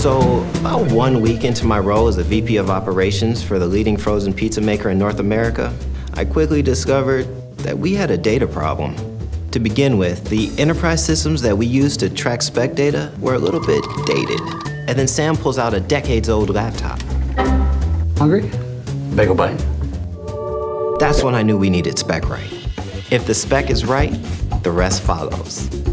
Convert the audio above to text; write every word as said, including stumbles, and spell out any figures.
So about one week into my role as the V P of Operations for the leading frozen pizza maker in North America, I quickly discovered that we had a data problem. To begin with, the enterprise systems that we used to track spec data were a little bit dated. And then Sam pulls out a decades-old laptop. Hungry? Bagel bite. That's when I knew we needed Specright. If the spec is right, the rest follows.